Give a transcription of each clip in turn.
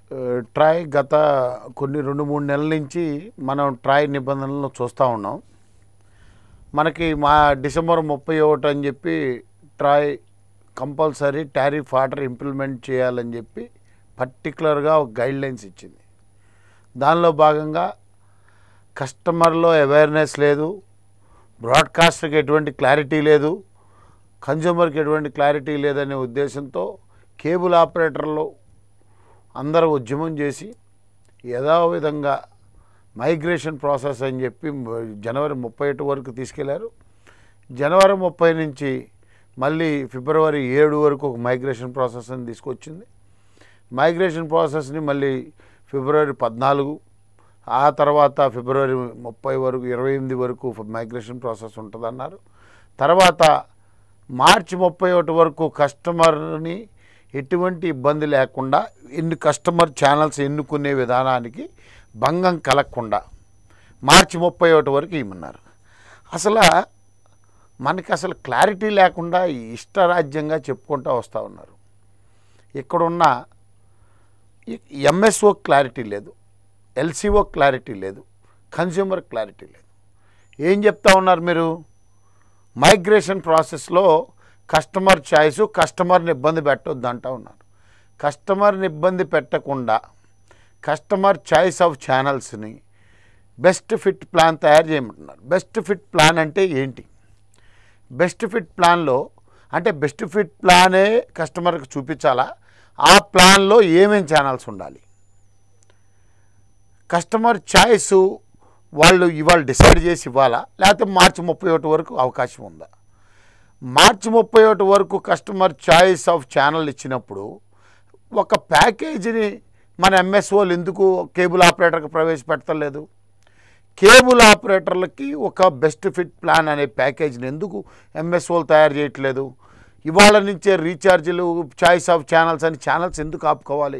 Troy గత కొన్ని 2-3 నెలల నుంచి మనం ట్రాయ్ నిబంధనలను చూస్తూ ఉన్నాం. మనకి డిసెంబర్ 31 అని చెప్పి TRAI compulsory tariff order implement చేయాలని చెప్పి పర్టికులర్గా ఒక గైడ్లైన్స్ ఇచ్చింది. దానిలో భాగంగా కస్టమర్లో అవేర్నెస్ లేదు, బ్రాడ్కాస్టర్కి ఎటువంటి క్లారిటీ లేదు, కన్జ్యూమర్కి ఎటువంటి క్లారిటీ లేదనే ఉద్దేశంతో కేబుల్ ఆపరేటర్లు అందరూ ఉద్యమం చేసి యథావిధంగా మైగ్రేషన్ ప్రాసెస్ అని చెప్పి జనవరి 31 వరకు తీసుకెళ్లారు. జనవరి 30 నుంచి మళ్ళీ ఫిబ్రవరి 7 వరకు ఒక మైగ్రేషన్ ప్రాసెస్ అని తీసుకొచ్చింది. మైగ్రేషన్ ప్రాసెస్ని మళ్ళీ ఫిబ్రవరి 14, ఆ తర్వాత ఫిబ్రవరి 30 వరకు 28 వరకు మైగ్రేషన్ ప్రాసెస్ ఉంటుందన్నారు. తర్వాత మార్చి 31 వరకు కస్టమర్ని ఎటువంటి ఇబ్బంది లేకుండా కస్టమర్ ఛానల్స్ ఎన్నుకునే విధానానికి భంగం కలగకుండా మార్చి 31 వరకు ఇమ్మన్నారు. మనకి క్లారిటీ లేకుండా ఇష్టరాజ్యంగా చెప్పుకుంటూ వస్తూ ఉన్నారు. ఇక్కడున్న ఎంఎస్ఓ క్లారిటీ లేదు, ఎల్సిఓ క్లారిటీ లేదు, కన్జ్యూమర్ క్లారిటీ లేదు. ఏం చెప్తా ఉన్నారు మీరు? మైగ్రేషన్ ప్రాసెస్లో కస్టమర్ చాయిస్, కస్టమర్ని ఇబ్బంది పెట్టొద్దు అంటూ ఉన్నారు. కస్టమర్ని ఇబ్బంది పెట్టకుండా కస్టమర్ చాయిస్ ఆఫ్ ఛానల్స్ని బెస్ట్ ఫిట్ ప్లాన్ తయారు చేయమంటున్నారు. బెస్ట్ ఫిట్ ప్లాన్ అంటే ఏంటి? బెస్ట్ ఫిట్ ప్లాన్లో అంటే బెస్ట్ ఫిట్ ప్లానే కస్టమర్కి చూపించాలా? ఆ ప్లాన్లో ఏమేమి ఛానల్స్ ఉండాలి? కస్టమర్ చాయిస్ వాళ్ళు ఇవాళ డిసైడ్ చేసి ఇవ్వాలా, లేకపోతే మార్చి 31 వరకు అవకాశం ఉందా? మార్చి 31 వరకు కస్టమర్ చాయిస్ ఆఫ్ ఛానల్ ఇచ్చినప్పుడు ఒక ప్యాకేజీని మన ఎంఎస్ఓలు ఎందుకు కేబుల్ ఆపరేటర్కి ప్రవేశపెట్టలేదు? కేబుల్ ఆపరేటర్లకి ఒక బెస్ట్ ఫిట్ ప్లాన్ అనే ప్యాకేజీని ఎందుకు ఎంఎస్ఓలు తయారు చేయట్లేదు? ఇవాళ నుంచే రీఛార్జీలు, చాయిస్ ఆఫ్ ఛానల్స్ అని ఛానల్స్ ఎందుకు ఆపుకోవాలి?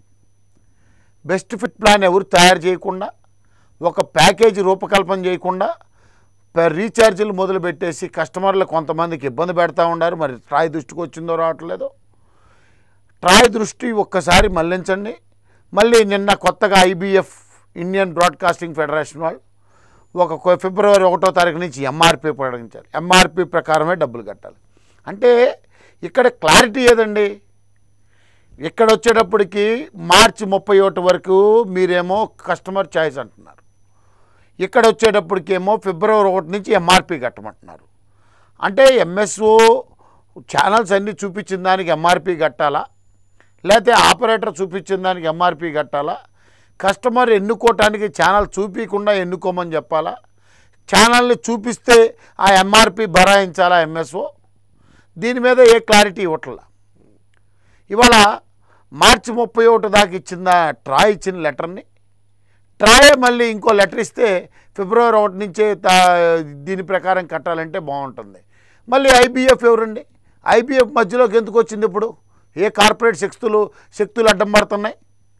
బెస్ట్ ఫిట్ ప్లాన్ ఎవరు తయారు చేయకుండా, ఒక ప్యాకేజీ రూపకల్పన చేయకుండా రీఛార్జీలు మొదలుపెట్టేసి కస్టమర్లు కొంతమందికి ఇబ్బంది పెడతా ఉన్నారు. మరి ట్రాయ్ దృష్టికి వచ్చిందో రావట్లేదో? ట్రాయ్ దృష్టి ఒక్కసారి మళ్లించండి. మళ్ళీ నిన్న కొత్తగా ఐబిఎఫ్, ఇండియన్ బ్రాడ్కాస్టింగ్ ఫెడరేషన్ వాళ్ళు ఫిబ్రవరి 1వ తారీఖు నుంచి ఎంఆర్పి ప్రకటించాలి. ఎంఆర్పి ప్రకారమే డబ్బులు కట్టాలి. అంటే ఇక్కడ క్లారిటీ ఏదండి? ఇక్కడ వచ్చేటప్పటికి మార్చి 31 వరకు మీరేమో కస్టమర్ చాయిస్ అంటున్నారు. ఇక్కడ వచ్చేటప్పటికేమో ఫిబ్రవరి 1 నుంచి ఎంఆర్పి కట్టమంటున్నారు. అంటే ఎంఎస్ఓ ఛానల్స్ అన్నీ చూపించిన దానికి ఎంఆర్పి కట్టాలా, లేకపోతే ఆపరేటర్ చూపించిన దానికి ఎంఆర్పి కట్టాలా? కస్టమర్ ఎన్నుకోవటానికి ఛానల్ చూపించకుండా ఎన్నుకోమని చెప్పాలా? ఛానల్ని చూపిస్తే ఆ ఎంఆర్పి భరాయించాలా ఎంఎస్ఓ? దీని మీద ఏ క్లారిటీ ఇవ్వట్లా. ఇవాళ మార్చి 31 దాకా ఇచ్చిందా ట్రాయ్ ఇచ్చిన లెటర్ని? ట్రాయ్ మళ్ళీ ఇంకో లెటర్ ఇస్తే ఫిబ్రవరి 1 నుంచే దీని ప్రకారం కట్టాలంటే బాగుంటుంది. మళ్ళీ ఐబిఎఫ్ ఎవరండి? ఐబిఎఫ్ మధ్యలోకి ఎందుకు వచ్చింది? ఇప్పుడు ఏ కార్పొరేట్ శక్తులు అడ్డం పడుతున్నాయి?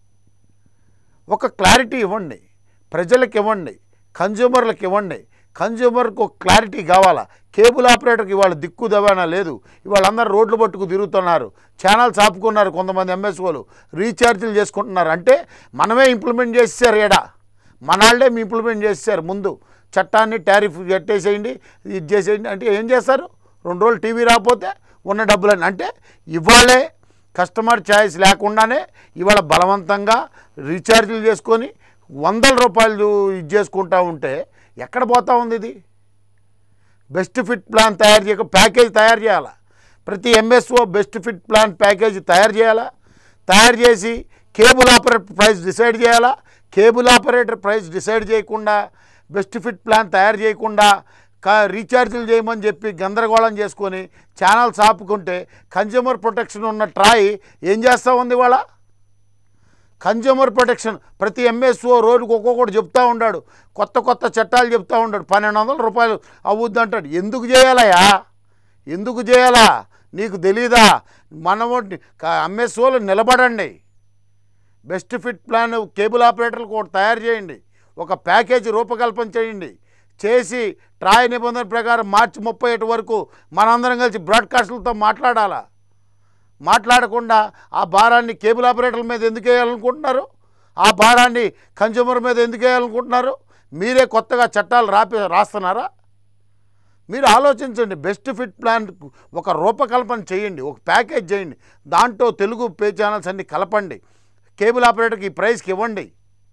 ఒక క్లారిటీ ఇవ్వండి, ప్రజలకు ఇవ్వండి, కన్జ్యూమర్లకు ఇవ్వండి. కన్జ్యూమర్కి ఒక క్లారిటీ కావాలా? కేబుల్ ఆపరేటర్కి ఇవాళ దిక్కు దవానా లేదు. ఇవాళ అందరూ రోడ్లు పట్టుకు తిరుగుతున్నారు, ఛానల్స్ ఆపుకున్నారు, కొంతమంది ఎంఎస్ఓలు రీఛార్జీలు చేసుకుంటున్నారు. అంటే మనమే ఇంప్లిమెంట్ చేసేసారు. మనాళ్ళే ఇంప్లిమెంట్ చేసేసారు. ముందు చట్టాన్ని టారిఫ్ కట్టేసేయండి, ఇది చేసేయండి అంటే ఏం చేస్తారు? 2 రోజులు టీవీ రాకపోతే ఉన్న డబ్బులని అంటే ఇవాళే కస్టమర్ చాయిస్ లేకుండానే ఇవాళ బలవంతంగా రీఛార్జీలు చేసుకొని ₹100 ఇది చేసుకుంటూ ఉంటే ఎక్కడ పోతా ఉంది ఇది? బెస్ట్ ఫిట్ ప్లాన్ తయారు చేయక ప్యాకేజ్ తయారు చేయాలా? ప్రతి MSO best fit plan package తయారు చేయాలా? తయారు చేసి కేబుల్ ఆపరేటర్ ప్రైస్ డిసైడ్ చేయాలా? కేబుల్ ఆపరేటర్ ప్రైస్ డిసైడ్ చేయకుండా, బెస్ట్ ఫిట్ ప్లాన్ తయారు చేయకుండా రీఛార్జీలు చేయమని చెప్పి గందరగోళం చేసుకొని ఛానల్స్ ఆపుకుంటే కన్జ్యూమర్ ప్రొటెక్షన్ ఉన్న ట్రాయ్ ఏం చేస్తూ ఉంది? వాళ్ళ కన్జ్యూమర్ ప్రొటెక్షన్ ప్రతి ఎంఎస్ఓ రోజుకు ఒక్కొక్కటి చెప్తూ ఉన్నాడు, కొత్త చట్టాలు చెప్తూ ఉన్నాడు. ₹1200 అవుద్ది అంటాడు. ఎందుకు చేయాలయా? ఎందుకు చేయాలా? నీకు తెలీదా? మనము ఎంఎస్ఓలు నిలబడండి, బెస్ట్ ఫిట్ ప్లాన్ కేబుల్ ఆపరేటర్లకు ఒకటి తయారు చేయండి, ఒక ప్యాకేజీ రూపకల్పన చేయండి. చేసి ట్రాయ్ నిబంధన ప్రకారం మార్చి 31 వరకు మనందరం కలిసి బ్రాడ్కాస్టర్లతో మాట్లాడాలా? మాట్లాడకుండా ఆ భారాన్ని కేబుల్ ఆపరేటర్ల మీద ఎందుకు వేయాలనుకుంటున్నారు? ఆ భారాన్ని కన్జ్యూమర్ మీద ఎందుకు వేయాలనుకుంటున్నారు? మీరే కొత్తగా చట్టాలు రాస్తున్నారా? మీరు ఆలోచించండి. బెస్ట్ ఫిట్ ప్లాన్ ఒక రూపకల్పన చేయండి, ఒక ప్యాకేజ్ చేయండి. దాంట్లో తెలుగు పే ఛానల్స్ అన్నీ కలపండి, కేబుల్ ఆపరేటర్కి ఈ ప్రైస్కి ఇవ్వండి.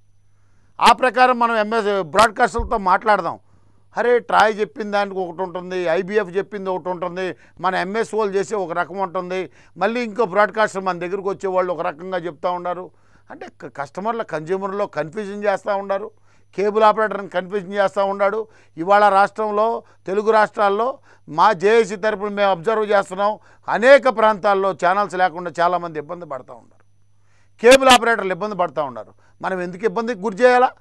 ఆ ప్రకారం మనం బ్రాడ్కాస్టర్లతో మాట్లాడదాం. అరే ట్రాయ్ చెప్పిన దానికి ఒకటి ఉంటుంది, ఐబీఎఫ్ చెప్పింది ఒకటి ఉంటుంది, మన ఎంఎస్ఓలు చేసే ఒక రకం ఉంటుంది, మళ్ళీ ఇంకో బ్రాడ్కాస్టర్ మన దగ్గరకు వచ్చేవాళ్ళు ఒక రకంగా చెప్తూ ఉన్నారు. అంటే కస్టమర్ల కన్జ్యూమర్లో కన్ఫ్యూజన్ చేస్తూ ఉన్నారు, కేబుల్ ఆపరేటర్ని కన్ఫ్యూజన్ చేస్తూ ఉన్నాడు. ఇవాళ రాష్ట్రంలో తెలుగు రాష్ట్రాల్లో మా జేఏసీ తరపున మేము అబ్జర్వ్ చేస్తున్నాం, అనేక ప్రాంతాల్లో ఛానల్స్ లేకుండా చాలామంది ఇబ్బంది పడుతూ ఉన్నారు, కేబుల్ ఆపరేటర్లు ఇబ్బంది పడుతూ ఉన్నారు. మనం ఎందుకు ఇబ్బందికి గురి చేయాలా?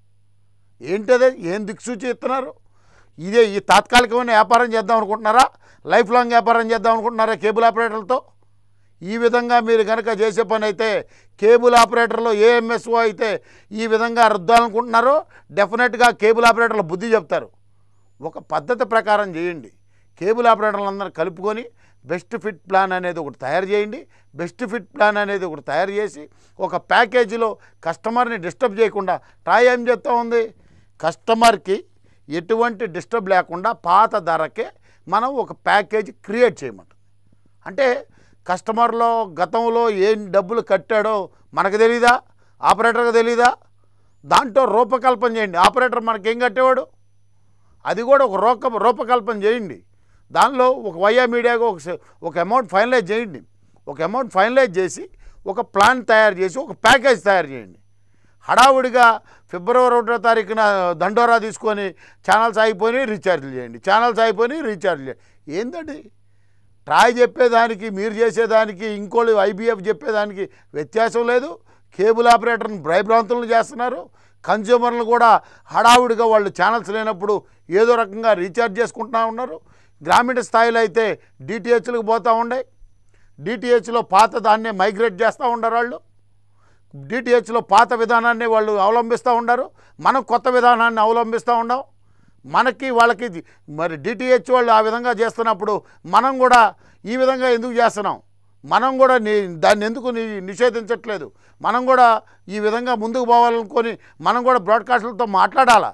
ఏంటదే? ఏం దిక్సూచి ఇస్తున్నారు? ఇదే ఈ తాత్కాలికమైన వ్యాపారం చేద్దాం అనుకుంటున్నారా? లైఫ్ లాంగ్ వ్యాపారం చేద్దాం అనుకుంటున్నారా కేబుల్ ఆపరేటర్లతో? ఈ విధంగా మీరు కనుక చేసే పని అయితే, కేబుల్ ఆపరేటర్లో ఏ ఎంఎస్ఓ అయితే ఈ విధంగా రుద్దాలనుకుంటున్నారో డెఫినెట్గా కేబుల్ ఆపరేటర్లు బుద్ధి చెప్తారు. ఒక పద్ధతి ప్రకారం చేయండి. కేబుల్ ఆపరేటర్లందరూ కలుపుకొని బెస్ట్ ఫిట్ ప్లాన్ అనేది ఒకటి తయారు చేయండి. బెస్ట్ ఫిట్ ప్లాన్ అనేది ఒకటి తయారు చేసి ఒక ప్యాకేజీలో కస్టమర్ని డిస్టర్బ్ చేయకుండా, ట్రాయ్ ఏం చెప్తా ఉంది, కస్టమర్కి ఎటువంటి డిస్టర్బ్ లేకుండా పాత ధరకే మనం ఒక ప్యాకేజ్ క్రియేట్ చేయమంటుంది. అంటే కస్టమర్లో గతంలో ఏం డబ్బులు కట్టాడో మనకు తెలీదా? ఆపరేటర్కి తెలీదా? దాంట్లో రూపకల్పన చేయండి. ఆపరేటర్ మనకేం కట్టేవాడు, అది కూడా ఒక రూపకల్పన చేయండి. దానిలో ఒక వయా మీడియాగా ఒక అమౌంట్ ఫైనలైజ్ చేయండి. ఒక అమౌంట్ ఫైనలైజ్ చేసి ఒక ప్లాన్ తయారు చేసి ఒక ప్యాకేజ్ తయారు చేయండి. హడావుడిగా ఫిబ్రవరి 1వ తారీఖున దండోరా తీసుకొని ఛానల్స్ అయిపోయినాయి రీఛార్జ్లు చేయండి, ఛానల్స్ అయిపోయినాయి రీఛార్జ్ చేయండి. ఏంటండి? ట్రాయ్ చెప్పేదానికి మీరు చేసేదానికి ఇంకోళ్ళు ఐబీఎఫ్ చెప్పేదానికి వ్యత్యాసం లేదు. కేబుల్ ఆపరేటర్ని భయభ్రాంతులను చేస్తున్నారు. కన్జ్యూమర్లు కూడా హడావుడిగా వాళ్ళు ఛానల్స్ లేనప్పుడు ఏదో రకంగా రీఛార్జ్ చేసుకుంటూ ఉన్నారు. గ్రామీణ స్థాయిలో అయితే డిటిహెచ్లకు పోతూ ఉన్నాయి. డిటిహెచ్లో పాత దాన్నే మైగ్రేట్ చేస్తూ ఉండరు వాళ్ళు. డిటిహెచ్లో పాత విధానాన్ని వాళ్ళు అవలంబిస్తూ ఉండరు. మనం కొత్త విధానాన్ని అవలంబిస్తూ ఉన్నాం. మనకి వాళ్ళకి మరి డిటిహెచ్ వాళ్ళు ఆ విధంగా చేస్తున్నప్పుడు మనం కూడా ఈ విధంగా ఎందుకు చేస్తున్నాం? మనం కూడా దాన్ని ఎందుకు నిషేధించట్లేదు? మనం కూడా ఈ విధంగా ముందుకు పోవాలనుకొని మనం కూడా బ్రాడ్కాస్టర్లతో మాట్లాడాలా?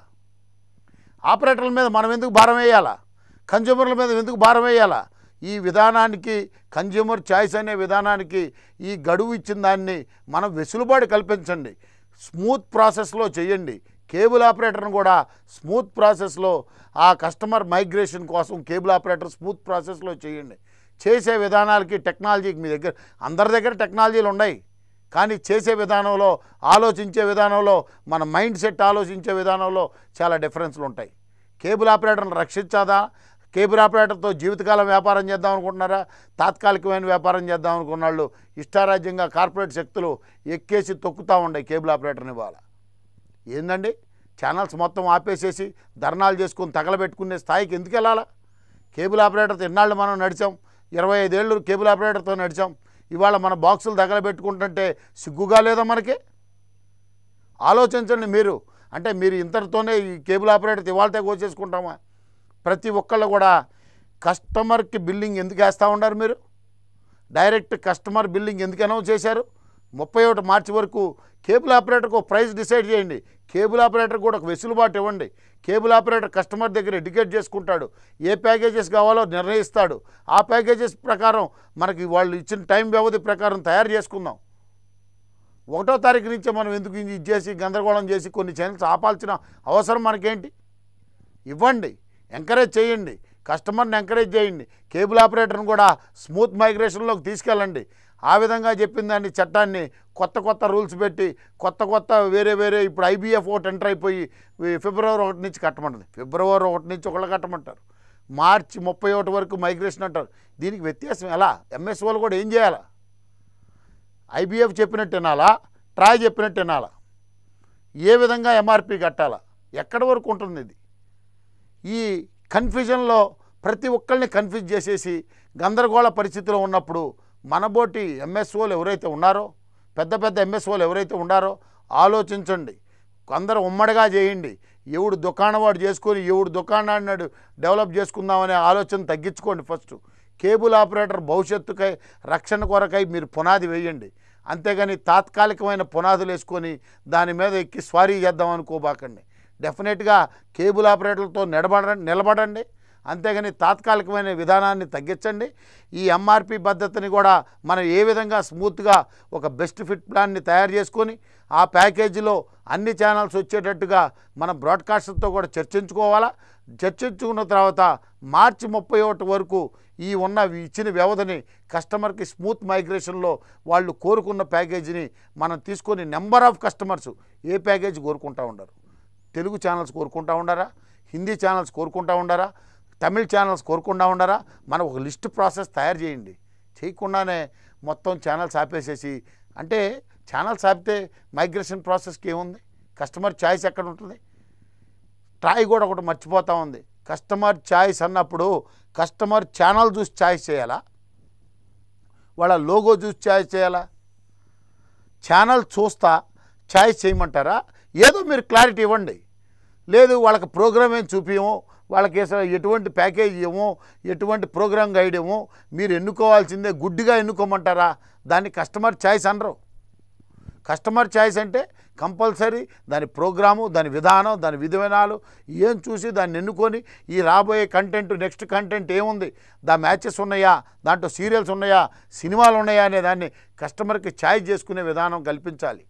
ఆపరేటర్ల మీద మనం ఎందుకు భారం వేయాలా? కన్జ్యూమర్ల మీద ఎందుకు భారం వేయాలా? ఈ విధానానికి, కన్జ్యూమర్ చాయిస్ అనే విధానానికి ఈ గడువు ఇచ్చిన దాన్ని మనం వెసులుబాటు కల్పించండి. స్మూత్ ప్రాసెస్లో చేయండి. కేబుల్ ఆపరేటర్ని కూడా స్మూత్ ప్రాసెస్లో ఆ కస్టమర్ మైగ్రేషన్ కోసం కేబుల్ ఆపరేటర్ స్మూత్ ప్రాసెస్లో చేయండి. చేసే విధానాలకి టెక్నాలజీకి మీ దగ్గర అందరి దగ్గర టెక్నాలజీలు ఉన్నాయి, కానీ చేసే విధానంలో, ఆలోచించే విధానంలో, మన మైండ్ సెట్ ఆలోచించే విధానంలో చాలా డిఫరెన్స్లు ఉంటాయి. కేబుల్ ఆపరేటర్ని రక్షించాదా? కేబుల్ ఆపరేటర్తో జీవితకాలం వ్యాపారం చేద్దాం అనుకుంటున్నారా? తాత్కాలికమైన వ్యాపారం చేద్దాం అనుకున్న వాళ్ళు ఇష్టారాజ్యంగా కార్పొరేట్ శక్తులు ఎక్కేసి తొక్కుతూ ఉన్నాయి కేబుల్ ఆపరేటర్ని. ఇవాళ ఏందండి, ఛానల్స్ మొత్తం ఆపేసేసి ధర్నాలు చేసుకుని తగలబెట్టుకునే స్థాయికి ఎందుకు వెళ్ళాలా? కేబుల్ ఆపరేటర్తో ఎన్నాళ్ళు మనం నడిచాం, 25 ఏళ్ళు కేబుల్ ఆపరేటర్తో నడిచాం. ఇవాళ మన బాక్సులు తగలబెట్టుకుంటుంటే సిగ్గుగా లేదా మనకి? ఆలోచించండి మీరు. అంటే మీరు ఇంతటితోనే ఈ కేబుల్ ఆపరేటర్ ఇవాళతే కోసేసుకుంటామా? ప్రతి ఒక్కళ్ళు కూడా కస్టమర్కి బిల్లింగ్ ఎందుకు వేస్తూ ఉన్నారు? మీరు డైరెక్ట్ కస్టమర్ బిల్లింగ్ ఎందుకు అనౌన్స్ చేశారు? 31 మార్చి వరకు కేబుల్ ఆపరేటర్కి ఒక ప్రైస్ డిసైడ్ చేయండి. కేబుల్ ఆపరేటర్ కూడా ఒక వెసులుబాటు ఇవ్వండి. కేబుల్ ఆపరేటర్ కస్టమర్ దగ్గర ఎడ్యుకేట్ చేసుకుంటాడు, ఏ ప్యాకేజెస్ కావాలో నిర్ణయిస్తాడు. ఆ ప్యాకేజెస్ ప్రకారం మనకి వాళ్ళు ఇచ్చిన టైం వ్యవధి ప్రకారం తయారు చేసుకుందాం. 1వ తారీఖు నుంచే మనం ఎందుకు ఇది చేసి గందరగోళం చేసి కొన్ని ఛానల్స్ ఆపాల్సిన అవసరం మనకేంటి? ఇవ్వండి, ఎంకరేజ్ చేయండి, కస్టమర్ని ఎంకరేజ్ చేయండి. కేబుల్ ఆపరేటర్ని కూడా స్మూత్ మైగ్రేషన్లోకి తీసుకెళ్ళండి. ఆ విధంగా చెప్పిన దాన్ని చట్టాన్ని కొత్త రూల్స్ పెట్టి కొత్త వేరే ఇప్పుడు ఐబీఎఫ్ ఒకటి ఎంటర్ అయిపోయి ఫిబ్రవరి 1 నుంచి కట్టమంటుంది. ఫిబ్రవరి 1 నుంచి ఒకళ్ళు కట్టమంటారు, మార్చి 31 వరకు మైగ్రేషన్ అంటారు. దీనికి వ్యత్యాసం ఎలా? ఎంఎస్ఓలు కూడా ఏం చేయాలా? ఐబీఎఫ్ చెప్పినట్టు వినాలా? ట్రాయ్ చెప్పినట్టు వినాలా? ఏ విధంగా ఎంఆర్పి కట్టాలా? ఎక్కడి వరకు ఉంటుంది ఇది? ఈ కన్ఫ్యూజన్లో ప్రతి ఒక్కరిని కన్ఫ్యూజ్ చేసేసి గందరగోళ పరిస్థితిలో ఉన్నప్పుడు మనబోటి ఎంఎస్ఓలు ఎవరైతే ఉన్నారో, పెద్ద ఎంఎస్ఓలు ఎవరైతే ఉన్నారో ఆలోచించండి. అందరూ ఉమ్మడిగా చేయండి. ఎవడు దుకాణం వాడు చేసుకొని ఎవడు దుకాణాన్ని డెవలప్ చేసుకుందామనే ఆలోచన తగ్గించుకోండి. ఫస్ట్ కేబుల్ ఆపరేటర్ భవిష్యత్తుకై రక్షణ కొరకై మీరు పునాది వేయండి. అంతేగాని తాత్కాలికమైన పునాదులు వేసుకొని దాని మీద ఎక్కి స్వారీ చేద్దాం అనుకోబాకండి. డెఫినెట్గా కేబుల్ ఆపరేటర్లతో నిలబడండి. అంతేగాని తాత్కాలికమైన విధానాన్ని తగ్గించండి. ఈ ఎంఆర్పి పద్ధతిని కూడా మనం ఏ విధంగా స్మూత్గా ఒక బెస్ట్ ఫిట్ ప్లాన్ని తయారు చేసుకొని ఆ ప్యాకేజీలో అన్ని ఛానల్స్ వచ్చేటట్టుగా మనం బ్రాడ్కాస్టర్తో కూడా చర్చించుకోవాలా. చర్చించుకున్న తర్వాత మార్చి 31 వరకు ఈ ఇచ్చిన వ్యవధిని కస్టమర్కి స్మూత్ మైగ్రేషన్లో వాళ్ళు కోరుకున్న ప్యాకేజీని మనం తీసుకొని నెంబర్ ఆఫ్ కస్టమర్స్ ఏ ప్యాకేజీ కోరుకుంటూ ఉండరు. తెలుగు ఛానల్స్ కోరుకుంటూ ఉండరా, హిందీ ఛానల్స్ కోరుకుంటూ ఉండరా, తమిళ్ ఛానల్స్ కోరుకుంటూ ఉండరా. మనం ఒక లిస్ట్ ప్రాసెస్ తయారు చేయండి. చేయకుండానే మొత్తం ఛానల్స్ ఆపేసేసి, అంటే ఛానల్స్ ఆపితే మైగ్రేషన్ ప్రాసెస్కి ఏముంది? కస్టమర్ ఛాయిస్ ఎక్కడ ఉంటుంది? ట్రాయ్ కూడా ఒకటి మర్చిపోతూ ఉంది. కస్టమర్ ఛాయిస్ అన్నప్పుడు కస్టమర్ ఛానల్ చూసి ఛాయిస్ చేయాలా, వాళ్ళ లోగో చూసి ఛాయిస్ చేయాలా? ఛానల్ చూస్తా ఛాయిస్ చేయమంటారా? ఏదో మీరు క్లారిటీ ఇవ్వండి. లేదు వాళ్ళకి ప్రోగ్రామ్ ఏం చూపించమో, వాళ్ళకి ఎటువంటి ప్యాకేజ్ ఏమో, ఎటువంటి ప్రోగ్రామ్ గైడ్ ఏమో, మీరు ఎన్నుకోవాల్సిందే గుడ్డిగా ఎన్నుకోమంటారా? దాన్ని కస్టమర్ ఛాయిస్ అనరు. కస్టమర్ ఛాయిస్ అంటే కంపల్సరీ దాని ప్రోగ్రాము, దాని విధానం, దాని విధానాలు ఏం చూసి దాన్ని ఎన్నుకొని ఈ రాబోయే కంటెంట్, నెక్స్ట్ కంటెంట్ ఏముంది, మ్యాచెస్ ఉన్నాయా, దాంట్లో సీరియల్స్ ఉన్నాయా, సినిమాలు ఉన్నాయా అనే దాన్ని కస్టమర్కి ఛాయిస్ చేసుకునే విధానం కల్పించాలి.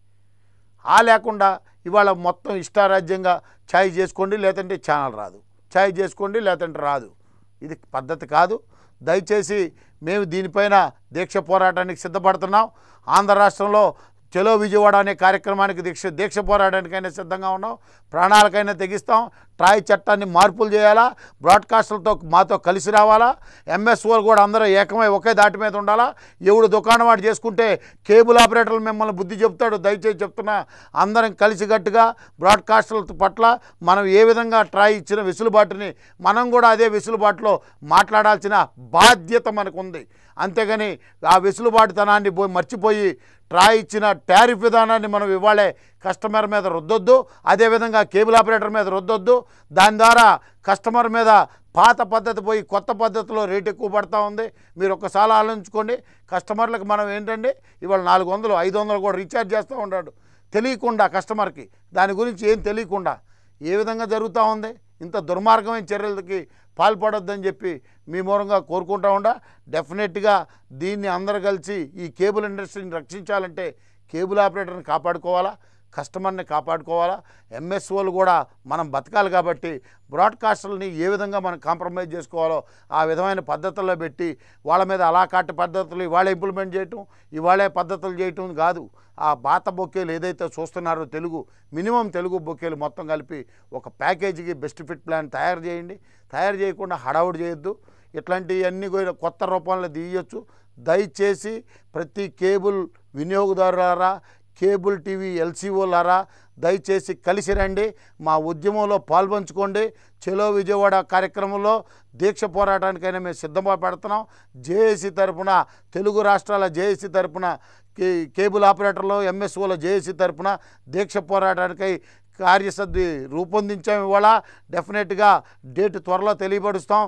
లేకుండా ఇవాళ మొత్తం ఇష్టారాజ్యంగా ఛాయిస్ చేసుకోండి లేదంటే ఛానల్ రాదు, ఛాయిస్ చేసుకోండి లేదంటే రాదు. ఇది పద్ధతి కాదు. దయచేసి మేము దీనిపైన దీక్ష పోరాటానికి సిద్ధపడుతున్నాం. ఆంధ్ర రాష్ట్రంలో చలో విజయవాడ అనే కార్యక్రమానికి దీక్ష పోరాటానికైనా సిద్ధంగా ఉన్నాం. ప్రాణాలకైనా తెగిస్తాం. ట్రాయ్ చట్టాన్ని మార్పులు చేయాలా, బ్రాడ్కాస్టర్లతో మాతో కలిసి రావాలా, ఎంఎస్ఓలు కూడా అందరూ ఏకమై ఒకే దాటి మీద ఉండాలా. ఎవడు దుకాణం వాడు చేసుకుంటే కేబుల్ ఆపరేటర్లు మిమ్మల్ని బుద్ధి చెప్తాడు. దయచేసి చెప్తున్నా, అందరం కలిసికట్టుగా బ్రాడ్కాస్టర్ల పట్ల మనం ఏ విధంగా ట్రాయ్ ఇచ్చిన వెసులుబాటుని మనం కూడా అదే వెసులుబాటులో మాట్లాడాల్సిన బాధ్యత మనకు ఉంది. అంతేగాని ఆ వెసులుబాటుతనాన్ని మర్చిపోయి ట్రాయ్ ఇచ్చిన టారిఫ్ విధానాన్ని మనం ఇవ్వాలే కస్టమర్ మీద రుద్దొద్దు, అదేవిధంగా కేబుల్ ఆపరేటర్ మీద రుద్దొద్దు. దాని ద్వారా కస్టమర్ మీద పాత పద్ధతి పోయి కొత్త పద్ధతిలో రేట్ ఎక్కువ పడుతూ ఉంది. మీరు ఒక్కసారి ఆలోచించుకోండి. కస్టమర్లకు మనం ఏంటంటే ఇవాళ 400, 500 కూడా రీఛార్జ్ చేస్తూ ఉంటాడు తెలియకుండా. కస్టమర్కి దాని గురించి ఏం తెలియకుండా ఏ విధంగా జరుగుతూ ఉంది. ఇంత దుర్మార్గమైన చర్యలకి పాల్పడొద్దని చెప్పి మీ మూలంగా కోరుకుంటూ ఉండా. డెఫినెట్గా దీన్ని అందరూ కలిసి ఈ కేబుల్ ఇండస్ట్రీని రక్షించాలంటే కేబుల్ ఆపరేటర్ని కాపాడుకోవాలా, కస్టమర్ని కాపాడుకోవాలా. ఎంఎస్ఓలు కూడా మనం బతకాలి కాబట్టి బ్రాడ్కాస్టర్ని ఏ విధంగా మనం కాంప్రమైజ్ చేసుకోవాలో ఆ విధమైన పద్ధతుల్లో పెట్టి వాళ్ళ మీద అలాకాటి పద్ధతులు ఇవాళ ఇంప్లిమెంట్ చేయటం, ఇవాళే పద్ధతులు చేయటం కాదు. ఆ పాత బొకేలు ఏదైతే చూస్తున్నారో మినిమం తెలుగు బొకేలు మొత్తం కలిపి ఒక ప్యాకేజీకి బెస్ట్ ఫిట్ ప్లాన్ తయారు చేయండి. తయారు చేయకుండా హడావుడి చేయొద్దు. ఇట్లాంటివన్నీ కూడా కొత్త రూపంలో తీయొచ్చు. దయచేసి ప్రతి కేబుల్ వినియోగదారులారా, కేబుల్ టీవీ ఎల్సీఓలారా దయచేసి కలిసి రండి, మా ఉద్యమంలో పాల్పంచుకోండి. చలో విజయవాడ కార్యక్రమంలో దీక్ష పోరాటానికైనా మేము సిద్ధపడుతున్నాం. జేఏసీ తరపున, తెలుగు రాష్ట్రాల జేఏసీ తరపున, కేబుల్ ఆపరేటర్లు ఎంఎస్ఓల జేఏసీ తరపున దీక్ష పోరాటానికై కార్యసద్ధి రూపొందించాము. ఇవాళ డెఫినెట్గా డేట్ త్వరలో తెలియపరుస్తాం.